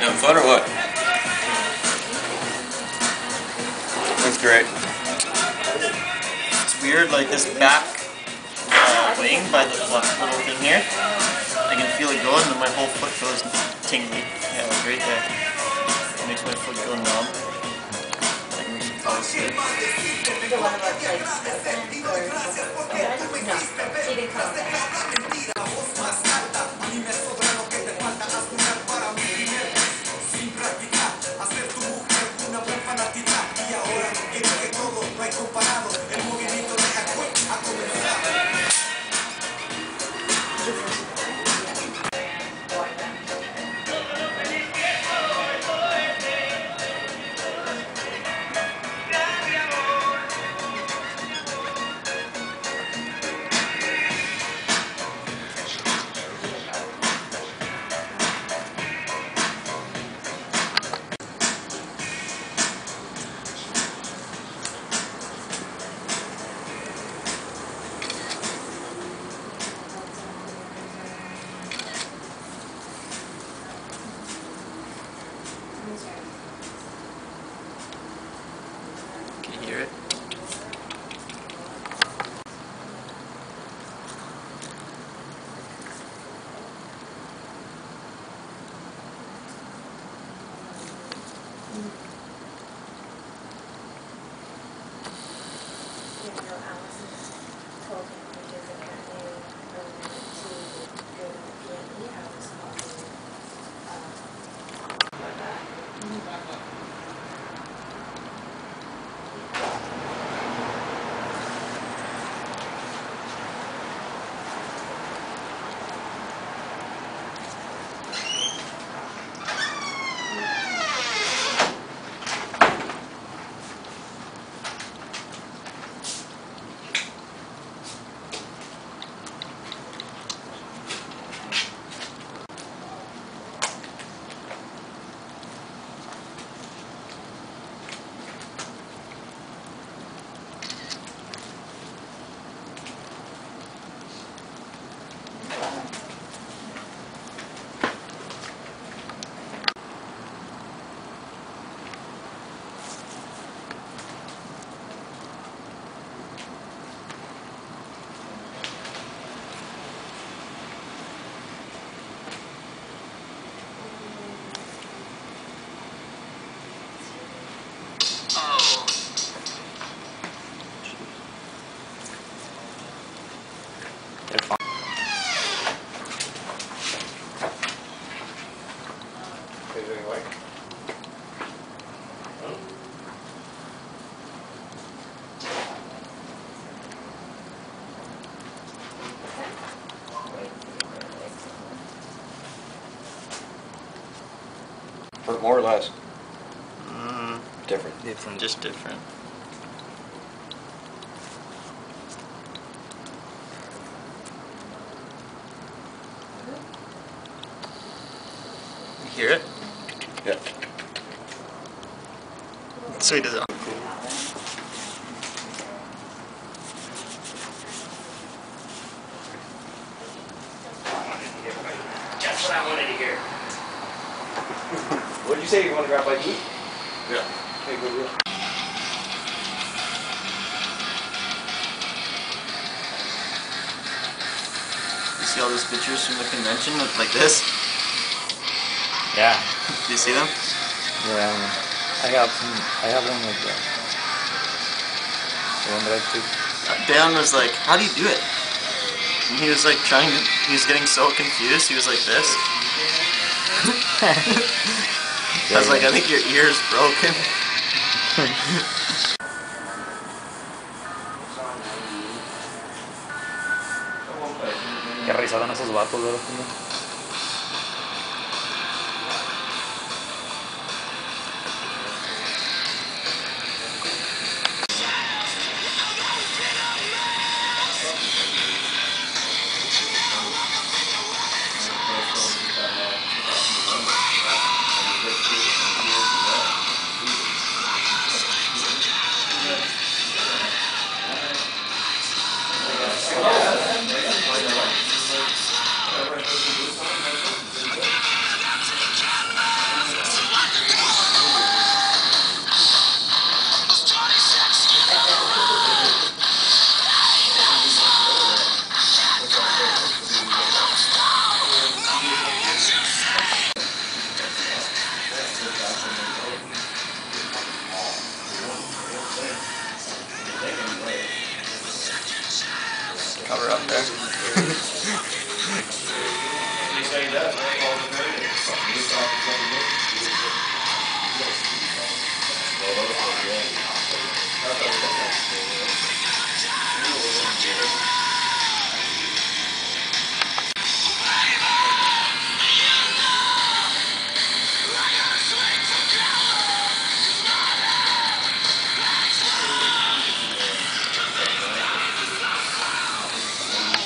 Having fun or what? That's great. It's weird, like this back wing by the little thing here. I can feel it going, and then my whole foot goes tingly. Yeah, like right there. It makes my foot go numb. I can just fall asleep. The one about like no, she didn't come back. Can you hear it? Hurt more or less? Different. Different. Just different. You hear it? Yeah. So he does it. That's what I wanted to hear. What did you say? You want to grab by heat? Yeah. Okay, good deal. You see all those pictures from the convention like this? Yeah. Do you see them? Yeah. I have one like that. The one that I took. Dan was like, how do you do it? And he was like he was getting so confused, he was like this. I was like, I think your ear's broken. Qué risa dan esos vatos, ¿verdad?